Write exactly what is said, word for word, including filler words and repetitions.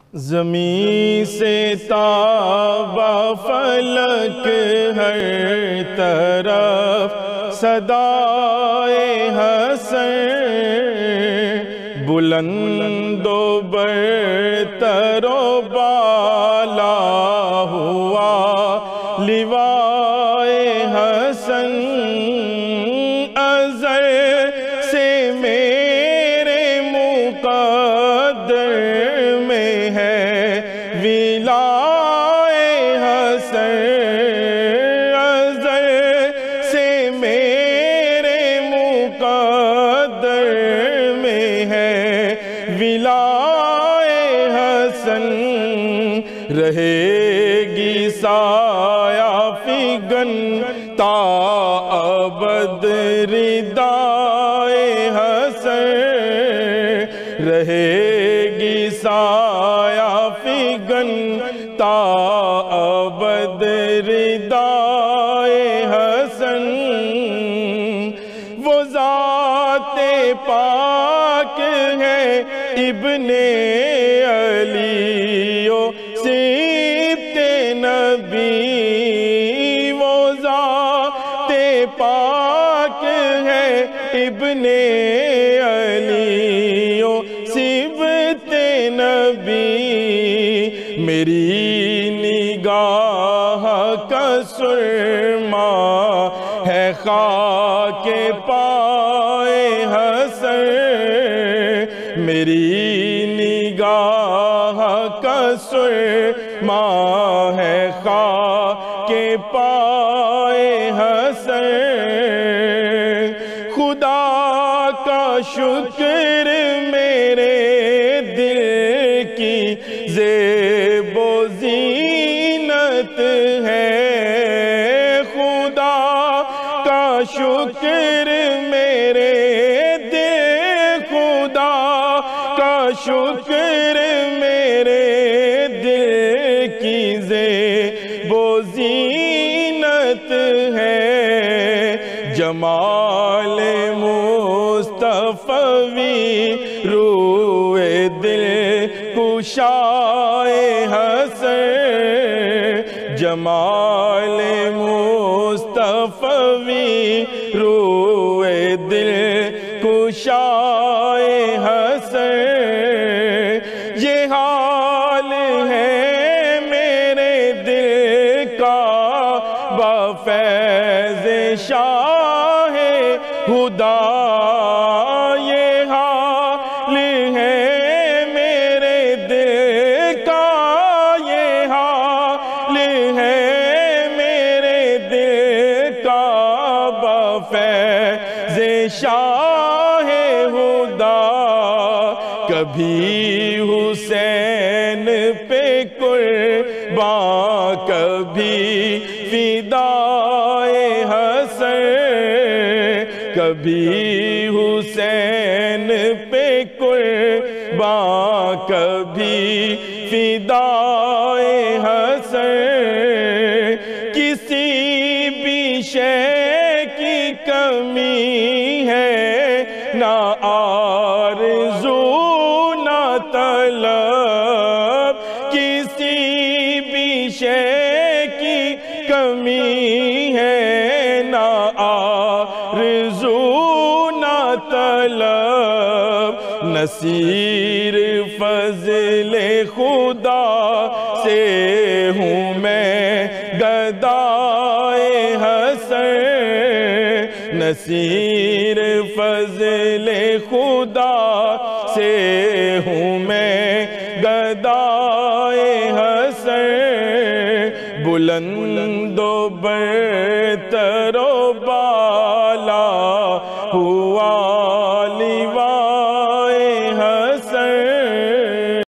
زمین سے تابا فلک ہر طرف صدائے حسن، بلند و برتر و بالا ہوا لوائے حسن، ازل سے میرے مقدر میں ہے ولائے حسن، ازل سے میرے مقدر میں ہے ولائے حسن، رہے گی سایہ فگن تا ابد ردائے حسن، رہے گی سایہ فگن تا ابد ردائے حسن، وہ ذات پاک ہے ابن علی و صبت نبی، وہ ذات پاک ہے ابن علی و صبت نبی، میری نگاہ کا سرما ہے خاک پائے حسن، میری نگاہ کا سرما ہے خاک پائے حسن، خدا کا شکر میرے دل کی زیب و زینت ہے، خدا کا شکر میرے دل، خدا کا شکر میرے دل کی زیب و زینت ہے، جمال مصطفی روئے دل کشائے حسن، جمال مصطفی روئے دل کشائے حسن، یہ حال ہے میرے دل کا بفیض شاہ خدا، یہ حال ہے میرے دل کا، یہ حال ہے میرے دل کا بفیض شاہ خدا، کبھی حسین پہ قربان کبھی فدائے حسن، کبھی حسین پہ قربان کبھی فدائے حسن، کسی بھی شے کی کمی ہے نہ آرزو نہ طلب، کسی بھی شے کی کمی ہے نہ آرزو نہ طلب، نصیر فضل خدا سے ہوں میں گدائے حسن، نصیر فضل خدا سے ہوں میں گدائے حسن، بلند و برتر و بالا ہوا